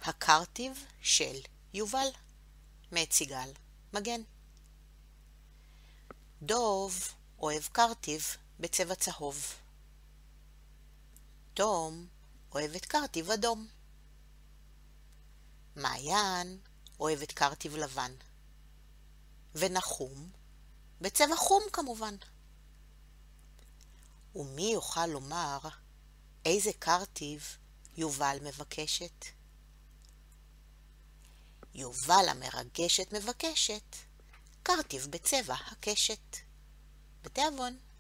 הקרטיב של יובל, מאת סיגל מגן. דוב אוהב קרטיב בצבע צהוב. תום אוהבת קרטיב אדום. מעיין אוהבת קרטיב לבן. ונחום בצבע חום כמובן. ומי יוכל לומר איזה קרטיב יובל מבקשת? יובל המרגשת מבקשת קרטיב בצבע הקשת. בתיאבון.